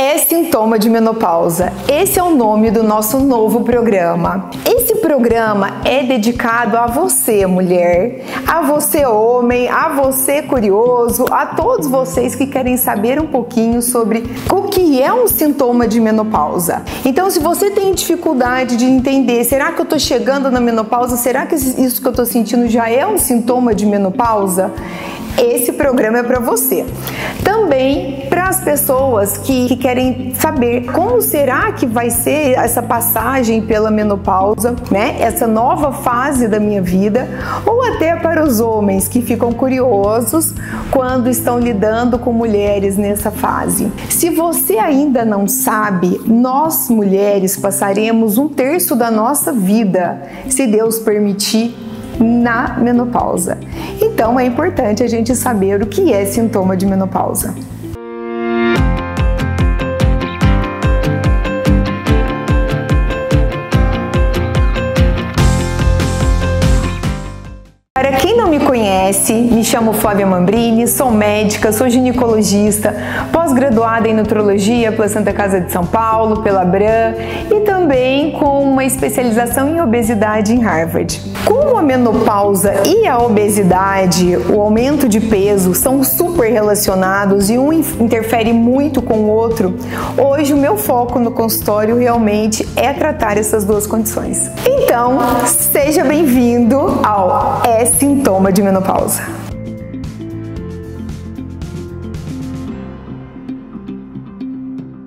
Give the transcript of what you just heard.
É sintoma de menopausa. Esse é o nome do nosso novo programa. Esse programa é dedicado a você, mulher, a você, homem, a você, curioso, a todos vocês que querem saber um pouquinho sobre o que é um sintoma de menopausa. Então, se você tem dificuldade de entender, será que eu estou chegando na menopausa? Será que isso que eu estou sentindo já é um sintoma de menopausa? Esse programa é para você. Também para as pessoas que querem saber como será que vai ser essa passagem pela menopausa, né? Essa nova fase da minha vida, ou até para os homens que ficam curiosos quando estão lidando com mulheres nessa fase. Se você ainda não sabe, nós mulheres passaremos 1/3 da nossa vida, se Deus permitir, na menopausa. Então é importante a gente saber o que é sintoma de menopausa. Para quem não me conhece, me chamo Flávia Mambrini, sou médica, sou ginecologista, pós-graduada em nutrologia pela Santa Casa de São Paulo, pela Abram, e também com uma especialização em obesidade em Harvard. Como a menopausa e a obesidade, o aumento de peso, são super relacionados e um interfere muito com o outro, hoje o meu foco no consultório realmente é tratar essas duas condições. Então, seja bem-vindo ao É Sintoma de Menopausa.